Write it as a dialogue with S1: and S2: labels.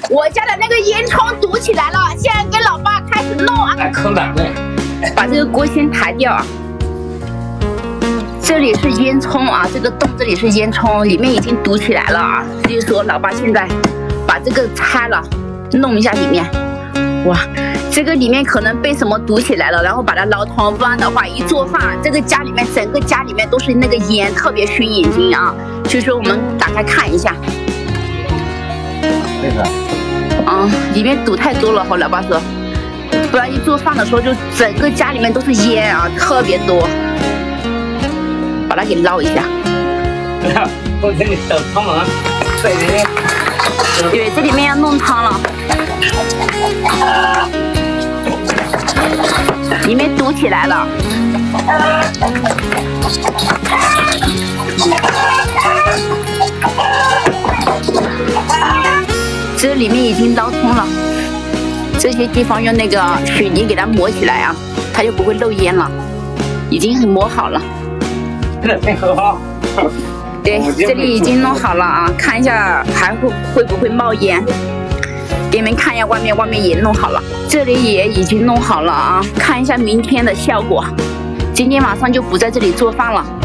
S1: 我家的那个烟囱堵起来了，现在跟老爸开始弄啊。
S2: 坑哪呢？
S1: 把这个锅先抬掉啊。这里是烟囱啊，这个洞这里是烟囱，里面已经堵起来了啊。所以说，老爸现在把这个拆了，弄一下里面。哇，这个里面可能被什么堵起来了，然后把它捞通，不然的话一做饭，这个家里面整个家里面都是那个烟，特别熏眼睛啊。所以说我们打开看一下。
S2: 为啥？
S1: 里面堵太多了，和老爸说，不然一做饭的时候就整个家里面都是烟啊，特别多。把它给捞一下。
S2: 我给你等汤吗？
S1: 对，这里面要弄汤了。里面堵起来了。这里面已经捞通了，这些地方用那个水泥给它抹起来啊，它就不会漏烟了，已经抹好了。对，这里已经弄好了啊，看一下还会不会冒烟。给你们看一下外面也弄好了，这里也已经弄好了啊，看一下明天的效果。今天晚上就不在这里做饭了。